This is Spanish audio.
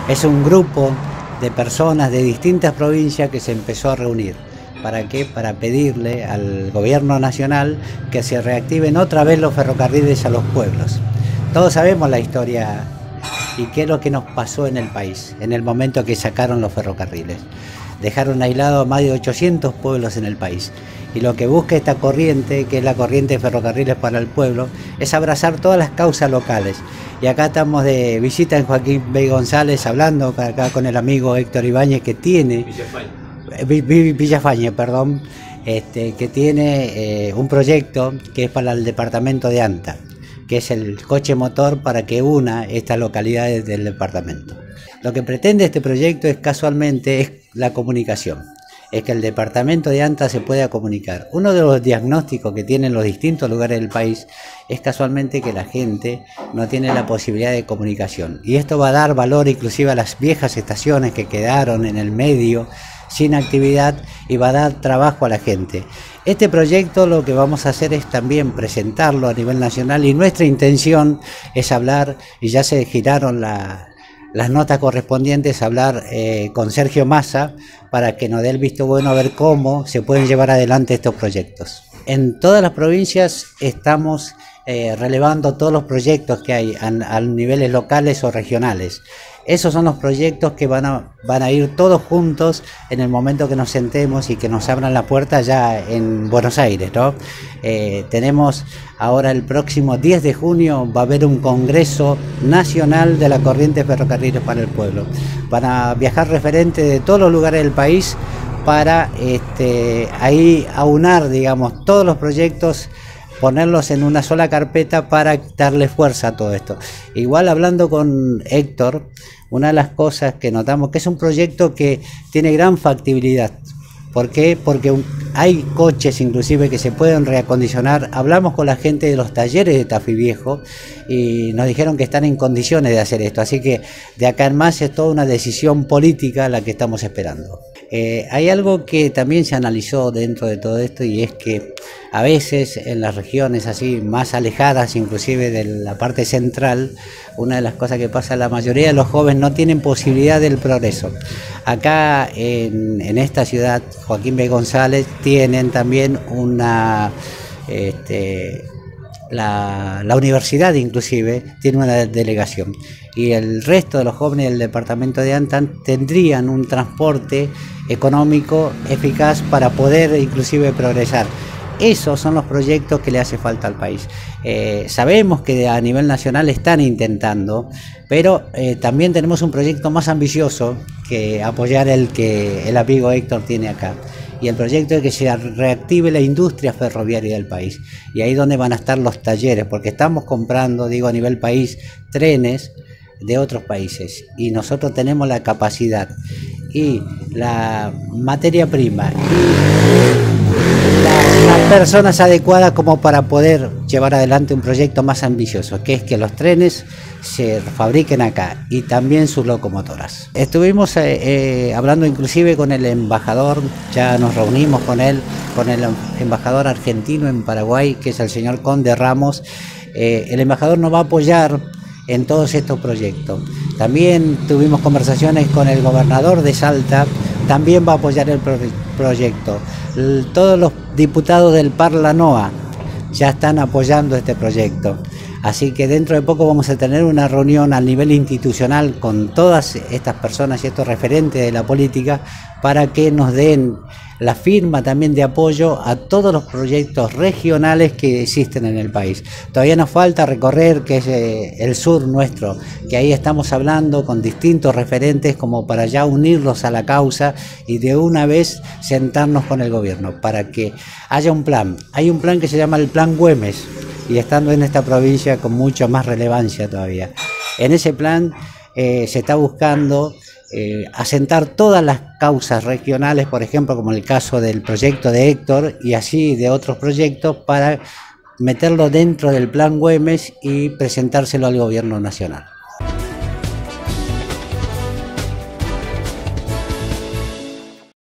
Es un grupo de personas de distintas provincias que se empezó a reunir. ¿Para qué? Para pedirle al gobierno nacional que se reactiven otra vez los ferrocarriles a los pueblos. Todos sabemos la historia y qué es lo que nos pasó en el país en el momento que sacaron los ferrocarriles. Dejaron aislados a más de 800 pueblos en el país. Y lo que busca esta corriente, que es la corriente de Ferrocarriles para el Pueblo, es abrazar todas las causas locales. Y acá estamos de visita en Joaquín B. González, hablando acá con el amigo Héctor Ibáñez, que tiene... Villafañe, perdón, que tiene un proyecto que es para el departamento de Anta, que es el coche motor para que una estas localidades del departamento. Lo que pretende este proyecto es la comunicación, es que el departamento de Anta se pueda comunicar. Uno de los diagnósticos que tienen los distintos lugares del país es casualmente que la gente no tiene la posibilidad de comunicación, y esto va a dar valor inclusive a las viejas estaciones que quedaron en el medio sin actividad, y va a dar trabajo a la gente. Este proyecto lo que vamos a hacer es también presentarlo a nivel nacional, y nuestra intención es hablar, y ya se giraron las notas correspondientes, a hablar con Sergio Massa para que nos dé el visto bueno a ver cómo se pueden llevar adelante estos proyectos. En todas las provincias estamos relevando todos los proyectos que hay a niveles locales o regionales. Esos son los proyectos que van a ir todos juntos en el momento que nos sentemos y que nos abran la puerta ya en Buenos Aires, ¿no? Tenemos ahora el próximo 10 de junio, va a haber un congreso nacional de la corriente de Ferrocarriles para el Pueblo. Van a viajar referentes de todos los lugares del país para ahí aunar, digamos, todos los proyectos, ponerlos en una sola carpeta para darle fuerza a todo esto. Igual, hablando con Héctor, una de las cosas que notamos que es un proyecto que tiene gran factibilidad. ¿Por qué? Porque hay coches inclusive que se pueden reacondicionar. Hablamos con la gente de los talleres de Tafí Viejo y nos dijeron que están en condiciones de hacer esto. Así que de acá en más es toda una decisión política la que estamos esperando. Hay algo que también se analizó dentro de todo esto, y es que a veces en las regiones así más alejadas, inclusive de la parte central, una de las cosas que pasa, la mayoría de los jóvenes no tienen posibilidad del progreso. Acá en esta ciudad, Joaquín B. González, tienen también una... La universidad inclusive tiene una delegación, y el resto de los jóvenes del departamento de Anta tendrían un transporte económico eficaz para poder inclusive progresar. Esos son los proyectos que le hace falta al país. Sabemos que a nivel nacional están intentando, pero también tenemos un proyecto más ambicioso que apoyar el que el amigo Héctor tiene acá. Y el proyecto es que se reactive la industria ferroviaria del país. Y ahí donde van a estar los talleres, porque estamos comprando, digo, a nivel país, trenes de otros países. Y nosotros tenemos la capacidad y la materia prima y las personas adecuadas como para poder llevar adelante un proyecto más ambicioso, que es que los trenes se fabriquen acá y también sus locomotoras. Estuvimos hablando inclusive con el embajador, ya nos reunimos con él, con el embajador argentino en Paraguay, que es el señor Conde Ramos. El embajador nos va a apoyar en todos estos proyectos. También tuvimos conversaciones con el gobernador de Salta, también va a apoyar el proyecto. Todos los diputados del Parlanoa ya están apoyando este proyecto. Así que dentro de poco vamos a tener una reunión a nivel institucional con todas estas personas y estos referentes de la política para que nos den la firma también de apoyo a todos los proyectos regionales que existen en el país. Todavía nos falta recorrer, que es el sur nuestro, que ahí estamos hablando con distintos referentes como para ya unirlos a la causa y de una vez sentarnos con el gobierno para que haya un plan. Hay un plan que se llama el Plan Güemes, y estando en esta provincia con mucha más relevancia todavía. En ese plan se está buscando asentar todas las causas regionales, por ejemplo, como el caso del proyecto de Héctor y así de otros proyectos, para meterlo dentro del Plan Güemes y presentárselo al gobierno nacional.